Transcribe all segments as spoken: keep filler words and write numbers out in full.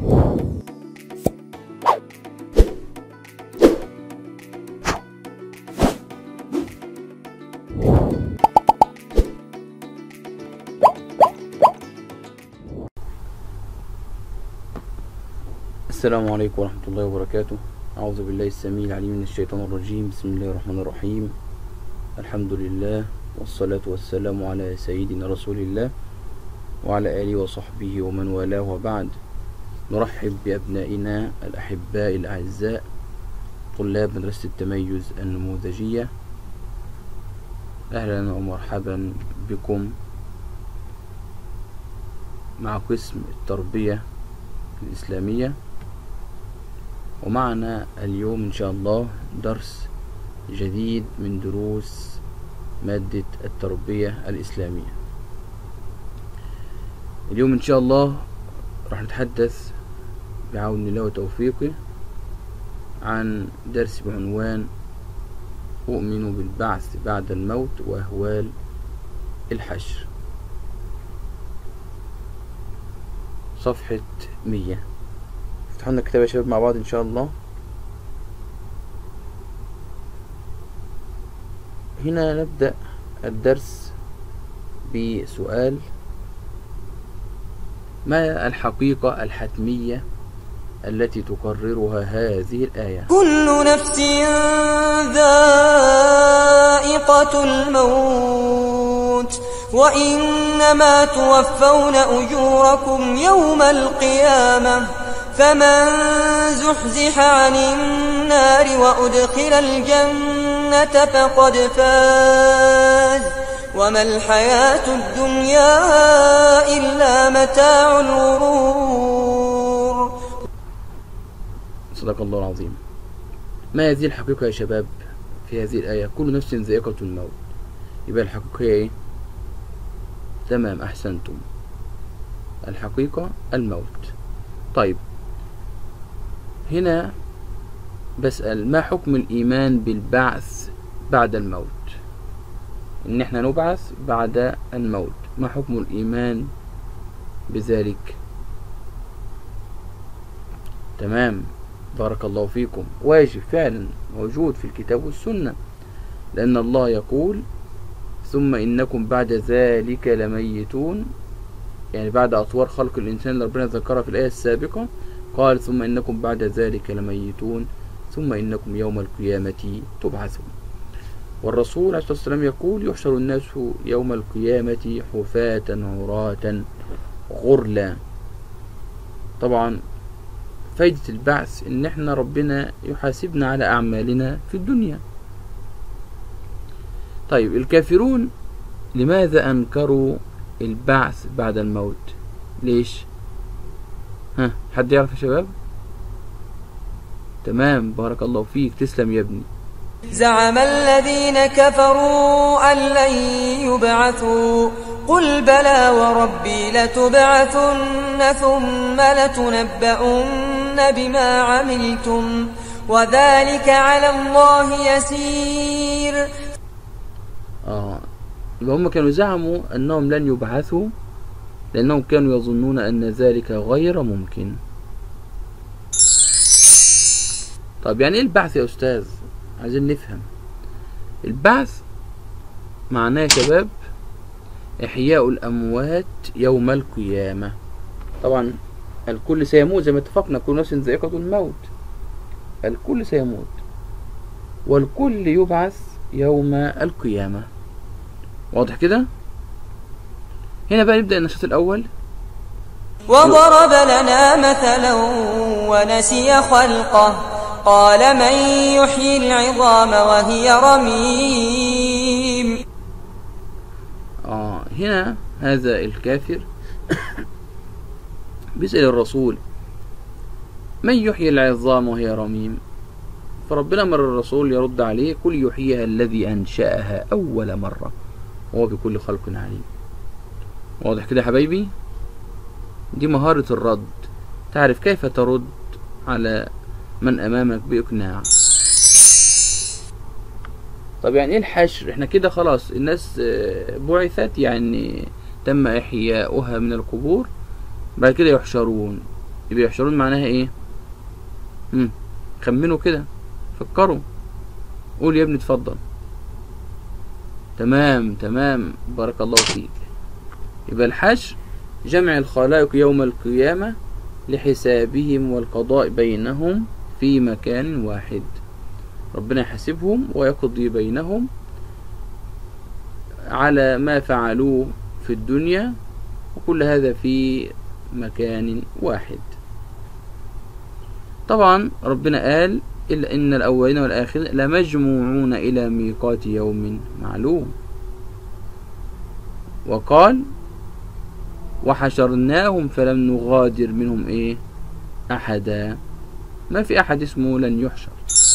السلام عليكم ورحمة الله وبركاته. أعوذ بالله السميع العليم من الشيطان الرجيم. بسم الله الرحمن الرحيم. الحمد لله والصلاة والسلام على سيدنا رسول الله وعلى آله وصحبه ومن والاه، وبعد. نرحب بأبنائنا الأحباء الأعزاء طلاب مدرسة التميز النموذجية. أهلا ومرحبا بكم مع قسم التربية الإسلامية، ومعنا اليوم إن شاء الله درس جديد من دروس مادة التربية الإسلامية. اليوم إن شاء الله راح نتحدث بعون الله وتوفيقه عن درس بعنوان أؤمن بالبعث بعد الموت وأهوال الحشر، صفحة مية. افتحوا لنا الكتاب يا شباب مع بعض إن شاء الله. هنا نبدأ الدرس بسؤال: ما الحقيقة الحتمية التي تقررها هذه الآية؟ كل نفس ذائقة الموت وإنما توفون أجوركم يوم القيامة فمن زحزح عن النار وأدخل الجنة فقد فاز وما الحياة الدنيا إلا متاع الغرور. صدق الله العظيم. ما هذه الحقيقة يا شباب في هذه الآية؟ كل نفس ذائقة الموت. يبقى الحقيقة ايه؟ تمام، أحسنتم. الحقيقة الموت. طيب، هنا بسأل: ما حكم الإيمان بالبعث بعد الموت؟ إن احنا نبعث بعد الموت، ما حكم الإيمان بذلك؟ تمام، بارك الله فيكم. واجب فعلا، موجود في الكتاب والسنة، لأن الله يقول: ثم إنكم بعد ذلك لميتون، يعني بعد أطوار خلق الإنسان اللي ربنا ذكرها في الآية السابقة، قال: ثم إنكم بعد ذلك لميتون ثم إنكم يوم القيامة تبعثون. والرسول عليه الصلاة والسلام يقول: يحشر الناس يوم القيامة حفاة عراة غرلا. طبعا فايدة البعث إن احنا ربنا يحاسبنا على أعمالنا في الدنيا. طيب، الكافرون لماذا أنكروا البعث بعد الموت؟ ليش؟ ها، حد يعرف يا شباب؟ تمام، بارك الله فيك، تسلم يا ابني. زعم الذين كفروا أن لن يبعثوا قل بلى وربي لتبعثن ثم لتنبؤن بما عملتم وذلك على الله يسير. آه يبقى هم كانوا زعموا أنهم لن يبعثوا لأنهم كانوا يظنون أن ذلك غير ممكن. طب يعني إيه البعث يا أستاذ؟ عايزين نفهم. البعث معناه يا شباب إحياء الأموات يوم القيامة. طبعا الكل سيموت زي ما اتفقنا، كل نفس ذائقة الموت، الكل سيموت والكل يبعث يوم القيامة. واضح كده؟ هنا بقى نبدأ النشاط الأول. وضرب لنا مثلا ونسي خلقه قال من يحيي العظام وهي رميم. آه هنا هذا الكافر بيسأل الرسول: من يحيي العظام وهي رميم؟ فربنا مر الرسول يرد عليه: قل يحييها الذي أنشأها أول مرة وهو بكل خلق عليم. واضح كده يا حبايبي؟ دي مهارة الرد، تعرف كيف ترد على من أمامك بإقناع. طب يعني إيه الحشر؟ إحنا كده خلاص الناس بعثت، يعني تم إحياؤها من القبور، بعد كده يحشرون. يبقى يحشرون معناها ايه؟ مم. خمنوا كده، فكروا، قول يا ابني اتفضل. تمام تمام، بارك الله فيك. يبقى الحشر جمع الخلائق يوم القيامة لحسابهم والقضاء بينهم في مكان واحد. ربنا يحاسبهم ويقضي بينهم على ما فعلوه في الدنيا، وكل هذا في مكان واحد. طبعا ربنا قال إلا إن الأولين والآخرين لمجموعون إلى ميقات يوم معلوم، وقال وحشرناهم فلم نغادر منهم إيه أحدا. ما في أحد اسمه لن يحشر.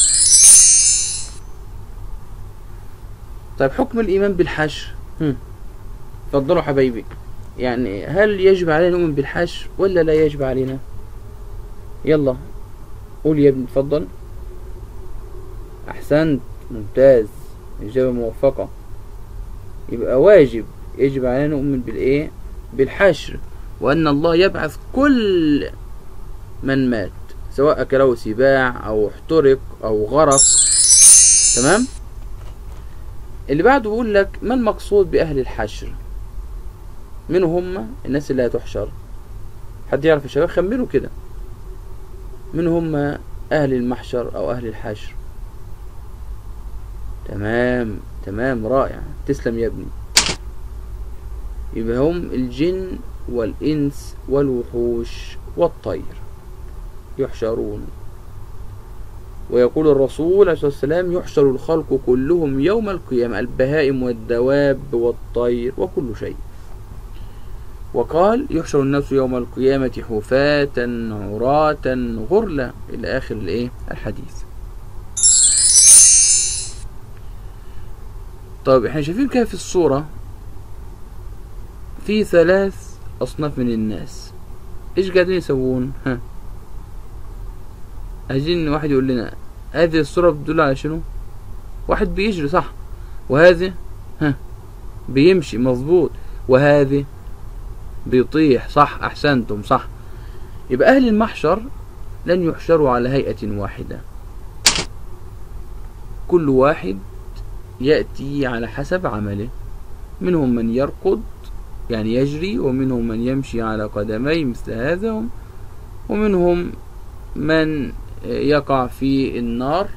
طيب حكم الإيمان بالحشر، اتفضلوا حبايبي، يعني هل يجب علينا نؤمن بالحشر ولا لا يجب علينا؟ يلا قول يا ابني اتفضل. أحسنت، ممتاز، إجابة موفقة. يبقى واجب، يجب علينا نؤمن بالإيه؟ بالحشر، وأن الله يبعث كل من مات سواء أكله سباع أو احترق أو غرق. تمام. اللي بعده بيقول لك ما المقصود بأهل الحشر؟ من هم الناس اللي هتحشر؟ حد يعرف يا شباب؟ خمنوا كده، من هم أهل المحشر أو أهل الحشر؟ تمام تمام، رائع، تسلم يا ابني. يبقى هم الجن والإنس والوحوش والطير يحشرون. ويقول الرسول عليه الصلاة والسلام يحشر الخلق كلهم يوم القيامة، البهائم والدواب والطير وكل شيء. وقال يحشر الناس يوم القيامة حفاة عراة غرلا إلى آخر الإيه الحديث. طيب احنا شايفين كيف في الصورة في ثلاث أصناف من الناس، إيش قاعدين يسوون؟ ها، عايزين واحد يقول لنا هذه الصورة بتدل على شنو؟ واحد بيجري صح، وهذه ها بيمشي مظبوط، وهذه بيطيح صح، أحسنتم صح. يبقى أهل المحشر لن يحشروا على هيئة واحدة، كل واحد يأتي على حسب عمله. منهم من يركض يعني يجري، ومنهم من يمشي على قدمي مثل هذا، ومنهم من يقع في النار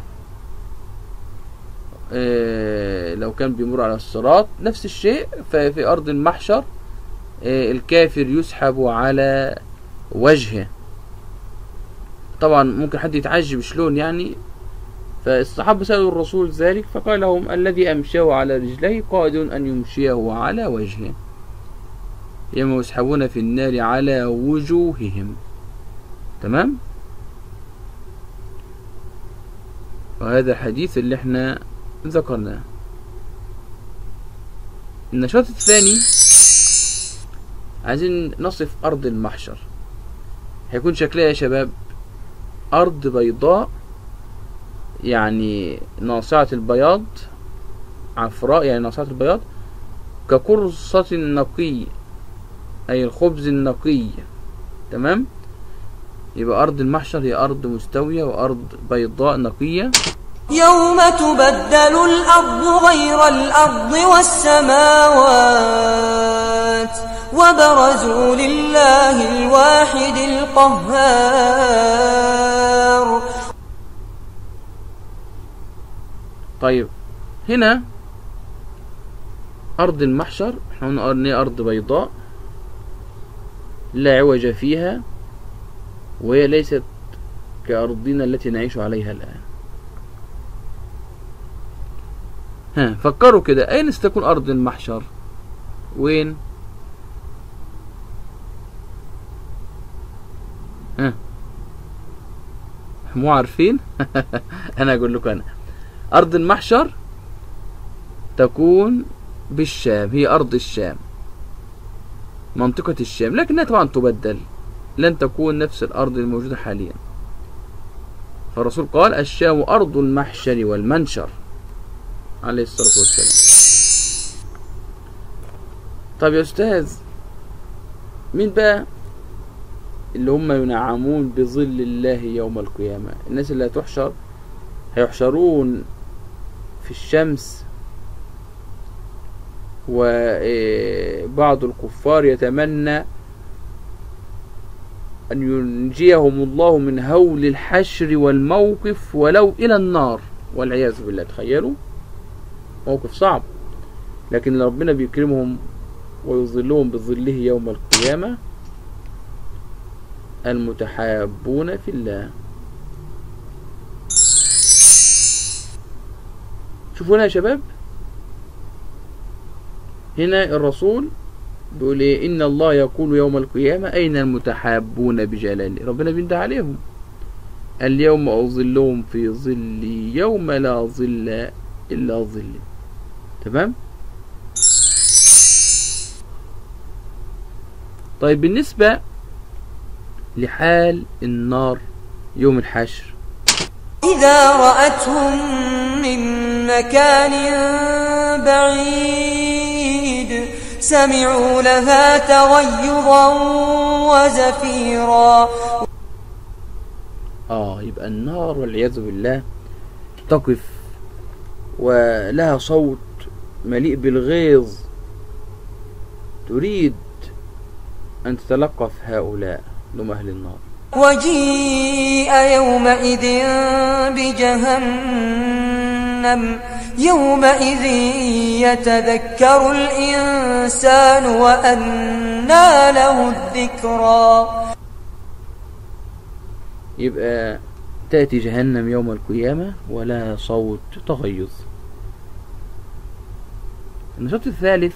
لو كان بيمر على الصراط. نفس الشيء في أرض المحشر، الكافر يسحب على وجهه. طبعا ممكن حد يتعجب شلون يعني، فالصحابة سألوا الرسول ذلك فقال لهم الذي أمشاه على رجليه قادر أن يمشيه على وجهه، يوم يسحبون في النار على وجوههم. تمام. وهذا الحديث اللي احنا ذكرناه. النشاط الثاني عايزين نصف أرض المحشر، هيكون شكلها يا شباب أرض بيضاء، يعني ناصعة البياض، عفراء يعني ناصعة البياض، كقرصة النقي أي الخبز النقي. تمام. يبقى أرض المحشر هي أرض مستوية وأرض بيضاء نقية. يوم تبدل الأرض غير الأرض والسماوات وبرزوا لله الواحد القهار. طيب هنا أرض المحشر احنا قلنا أن هي أرض بيضاء لا عوج فيها، وهي ليست كأرضنا التي نعيش عليها الآن. ها فكروا كده، أين ستكون أرض المحشر؟ وين؟ ها مو عارفين؟ أنا أقول لكم، أنا أرض المحشر تكون بالشام، هي أرض الشام، منطقة الشام، لكنها طبعا تبدل، لن تكون نفس الأرض الموجودة حاليا. فالرسول قال الشام أرض المحشر والمنشر عليه الصلاة والسلام. طيب يا أستاذ، مين بقى اللي هم ينعمون بظل الله يوم القيامة. الناس اللي هتحشر هيحشرون في الشمس، وبعض الكفار يتمنى أن ينجيهم الله من هول الحشر والموقف ولو إلى النار والعياذ بالله. تخيلوا موقف صعب، لكن ربنا بيكرمهم ويظلهم بظله يوم القيامة المتحابون في الله. شوفوا هنا يا شباب، هنا الرسول بيقول ايه؟ ان الله يقول يوم القيامة اين المتحابون بجلالي. ربنا بينده عليهم، اليوم اظلهم في ظلي يوم لا ظل الا ظلي. تمام. طيب بالنسبة لحال النار يوم الحشر، إذا رأتهم من مكان بعيد سمعوا لها تغيظا وزفيرا. آه يبقى النار والعياذ بالله تقف ولها صوت مليء بالغيظ، تريد أن تتلقف هؤلاء لهم أهل النار. وجيء يومئذ بجهنم يومئذ يتذكر الإنسان وأنى له الذكرى. يبقى تأتي جهنم يوم القيامة ولا صوت تغيظ. النشاط الثالث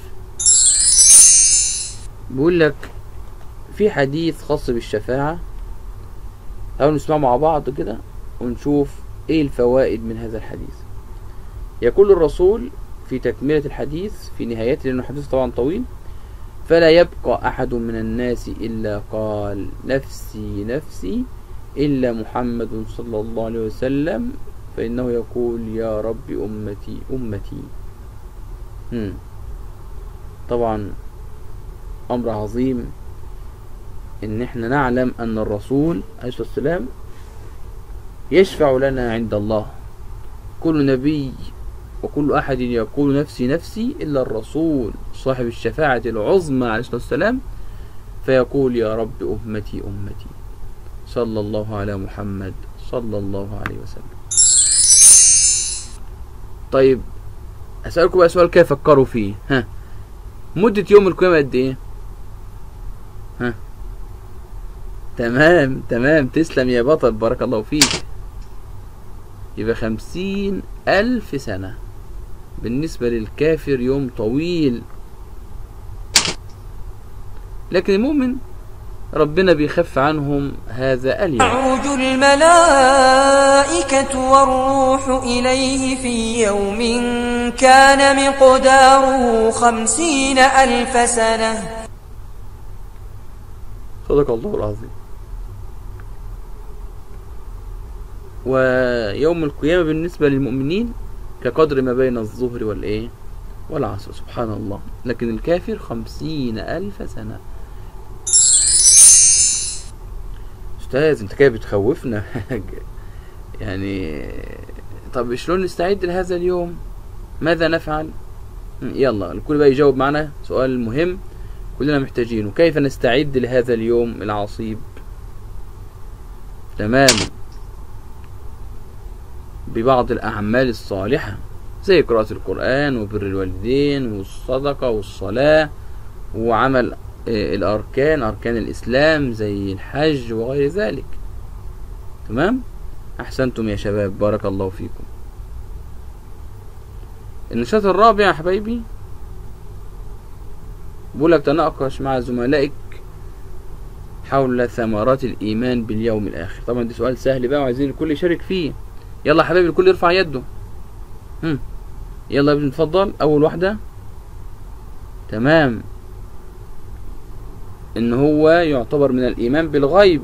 بيقول لك في حديث خاص بالشفاعة، تعالوا نسمع مع بعض كده ونشوف ايه الفوائد من هذا الحديث. يقول الرسول في تكملة الحديث في نهايته، لأنه الحديث طبعا طويل: فلا يبقى أحد من الناس إلا قال نفسي نفسي إلا محمد صلى الله عليه وسلم فإنه يقول يا رب أمتي أمتي. هم. طبعا أمر عظيم إن احنا نعلم أن الرسول عليه الصلاة والسلام يشفع لنا عند الله. كل نبي وكل أحد يقول نفسي نفسي إلا الرسول صاحب الشفاعة العظمى عليه الصلاة والسلام فيقول يا رب أمتي أمتي صلى الله على محمد صلى الله عليه وسلم. طيب أسألكم بقى سؤال كيف فكروا فيه. ها مدة يوم القيامة قد إيه؟ ها تمام تمام تسلم يا بطل، بارك الله فيك. يبقى خمسين ألف سنة. بالنسبة للكافر يوم طويل، لكن المؤمن ربنا بيخف عنهم هذا اليوم. تعرج الملائكة والروح إليه في يوم كان مقداره خمسين ألف سنة. صدق الله العظيم. ويوم القيامة بالنسبة للمؤمنين كقدر ما بين الظهر والإيه والعصر، سبحان الله. لكن الكافر خمسين ألف سنة. أستاذ أنت كده بتخوفنا يعني. طب شلون نستعد لهذا اليوم؟ ماذا نفعل؟ يلا الكل بقى يجاوب معنا، سؤال مهم كلنا محتاجينه. كيف نستعد لهذا اليوم العصيب؟ تمام، ببعض الأعمال الصالحة زي قراءة القرآن وبر الوالدين والصدقة والصلاة وعمل الأركان أركان الإسلام زي الحج وغير ذلك. تمام، أحسنتم يا شباب، بارك الله فيكم. النشاط الرابع يا حبايبي بقولك تناقش مع زملائك حول ثمرات الإيمان باليوم الآخر. طبعا ده سؤال سهل بقى وعايزين الكل يشارك فيه. يلا يا حبايبي الكل يرفع يده. هم. يلا يا ابني اتفضل. أول واحدة تمام، إن هو يعتبر من الإيمان بالغيب.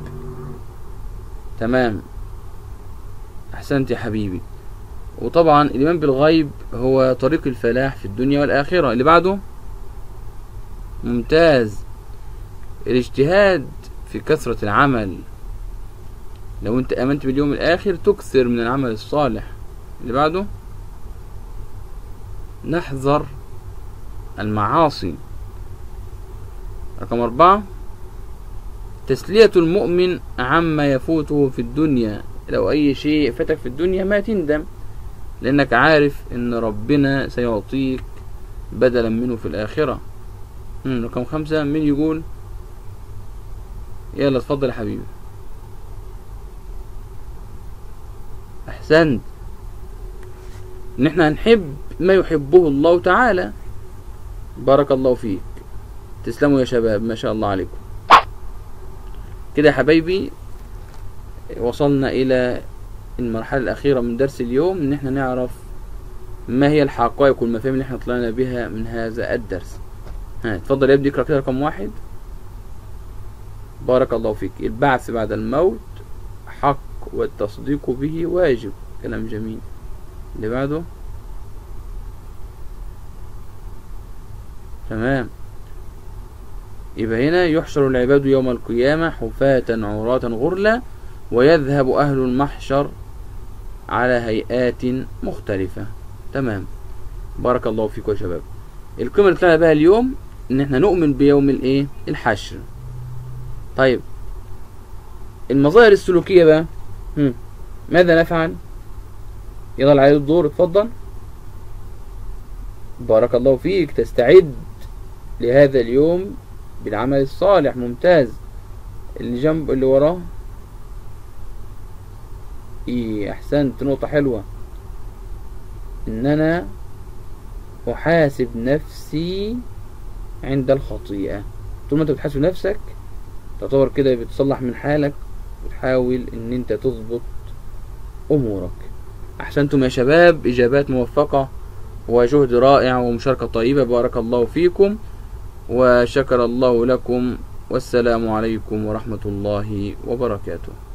تمام، أحسنت يا حبيبي. وطبعا الإيمان بالغيب هو طريق الفلاح في الدنيا والآخرة. اللي بعده ممتاز، الاجتهاد في كثرة العمل. لو انت امنت باليوم الاخر تكثر من العمل الصالح. اللي بعده نحذر المعاصي. رقم أربعة تسلية المؤمن عما يفوته في الدنيا. لو أي شيء فاتك في الدنيا ما تندم، لأنك عارف إن ربنا سيعطيك بدلا منه في الآخرة. رقم خمسة مين يقول؟ يلا اتفضل يا حبيبي. أحسنت. إن احنا هنحب ما يحبه الله تعالى. بارك الله فيك. تسلموا يا شباب، ما شاء الله عليكم. كده يا حبايبي وصلنا إلى المرحلة الأخيرة من درس اليوم، إن احنا نعرف ما هي الحقائق والمفاهيم اللي احنا طلعنا بها من هذا الدرس. ها اتفضل يا ابني اقرأ كده رقم واحد. بارك الله فيك. البعث بعد الموت حق والتصديق به واجب. كلام جميل. اللي بعده تمام. يبقى هنا يحشر العباد يوم القيامة حفاة عراة غرلا ويذهب أهل المحشر على هيئات مختلفة. تمام. بارك الله فيكم يا شباب. القيمة اللي طلعنا بها اليوم ان احنا نؤمن بيوم الايه الحشر. طيب المظاهر السلوكية بقى هم. ماذا نفعل؟ يلا على الدور اتفضل. بارك الله فيك. تستعد لهذا اليوم بالعمل الصالح. ممتاز. اللي جنب اللي وراه ايه احسنت. نقطة حلوة. ان انا احاسب نفسي عند الخطيئة. طول ما انت بتحاسب نفسك تعتبر كده بتصلح من حالك وتحاول ان انت تضبط امورك. احسنتم يا شباب. اجابات موفقة وجهد رائع ومشاركة طيبة. بارك الله فيكم وشكر الله لكم، والسلام عليكم ورحمة الله وبركاته.